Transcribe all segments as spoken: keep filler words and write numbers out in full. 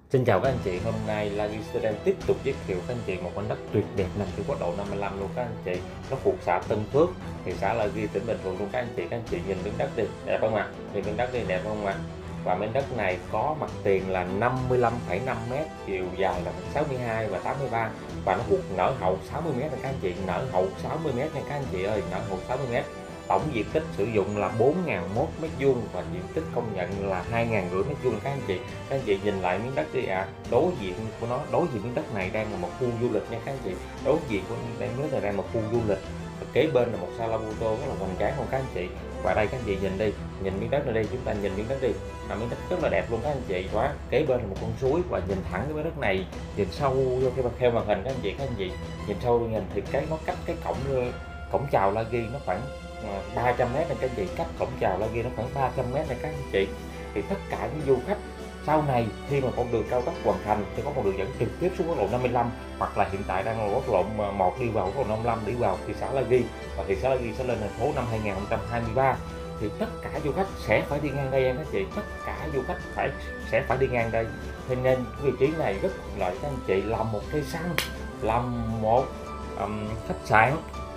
Xin chào các anh chị, hôm nay Lagi sẽ đang tiếp tục giới thiệu các anh chị một mảnh đất tuyệt đẹp nằm trên quốc lộ năm mươi lăm luôn các anh chị. Nó thuộc xã Tân Phước, thị xã La Ghi, tỉnh Bình Thuận luôn các anh chị. Các anh chị nhìn miếng đất đi, đẹp không ạ? Thì miếng đất đi đẹp không ạ? Và miếng đất này có mặt tiền là năm mươi lăm phẩy năm mét, chiều dài là sáu mươi hai và tám mươi ba, và nó thuộc nở hậu sáu mươi mét nha các anh chị, nở hậu sáu mươi mét nha các anh chị ơi, nở hậu sáu mươi mét. Tổng diện tích sử dụng là bốn nghìn một mét vuông và diện tích công nhận là hai nghìn rưỡi mét vuông các anh chị. Các anh chị nhìn lại miếng đất đi ạ. À. Đối diện của nó, đối diện miếng đất này đang là một khu du lịch nha các anh chị. Đối diện của đây miếng đất này đang là một khu du lịch. Và kế bên là một sala mô tô rất là hoành tráng luôn các anh chị. Và đây các anh chị nhìn đi, nhìn miếng đất này đi, chúng ta nhìn miếng đất đi. Mà miếng đất rất là đẹp luôn các anh chị. Quá, kế bên là một con suối và nhìn thẳng cái miếng đất này, nhìn sâu vô cái theo màn hình các anh chị, các anh chị nhìn sâu nhìn thì cái nó cách cái cổng cổng chào La Ghi nó khoảng ba trăm mét này các anh chị, cách cổng chào La Ghi nó khoảng ba trăm mét này các anh chị. Thì tất cả những du khách sau này khi mà con đường cao tốc hoàn thành thì có con đường dẫn trực tiếp xuống quốc lộ năm mươi lăm, hoặc là hiện tại đang là quốc lộ một đi vào quốc lộ năm mươi lăm đi vào thị xã La Ghi, và thị xã La Ghi sẽ lên thành phố năm hai nghìn không trăm hai mươi ba. Thì tất cả du khách sẽ phải đi ngang đây các anh chị, tất cả du khách phải sẽ phải đi ngang đây. Thế nên cái vị trí này rất thuận lợi các anh chị, làm một cây xăng, làm một um, khách sạn,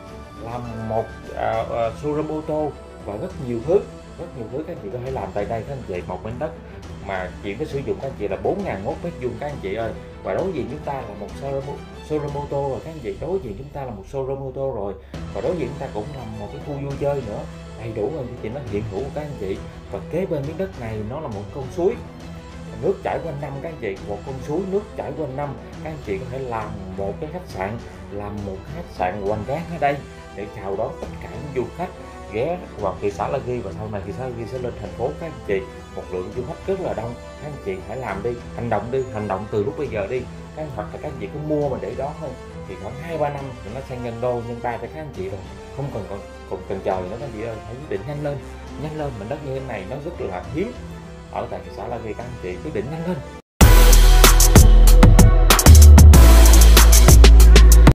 làm một uh, uh, showroom ô tô và rất nhiều thứ, rất nhiều thứ các anh chị có thể làm tại đây các anh chị. Một mảnh đất mà chỉ có sử dụng các anh chị là bốn nghìn một mét vuông các anh chị ơi. Và đối diện chúng ta là một showroom, showroom ô tô rồi các anh chị, đối diện chúng ta là một showroom ô tô rồi, và đối diện chúng ta cũng là một cái khu vui chơi nữa, đầy đủ rồi chị, nó hiện hữu các anh chị. Và kế bên miếng đất này nó là một con suối, nước chảy quanh năm các anh chị, một con suối nước chảy quanh năm. Các anh chị có thể làm một cái khách sạn, làm một khách sạn hoành tráng ở đây để chào đón tất cả những du khách ghé vào thị xã La Ghi, và sau này thị xã La Ghi sẽ lên thành phố các anh chị. Một lượng du khách rất là đông, các anh chị hãy làm đi, hành động đi, hành động từ lúc bây giờ đi. Các hoặc là các anh chị cứ mua mà để đó thôi, thì khoảng hai ba năm thì nó sẽ nhân đô nhân ba cho các anh chị rồi, không cần còn còn cần chờ nữa các anh chị ơi. Hãy quyết định nhanh lên, nhanh lên, mảnh đất như thế này nó rất là hiếm ở tại thị xã La Ghi, các anh chị quyết định nhanh lên.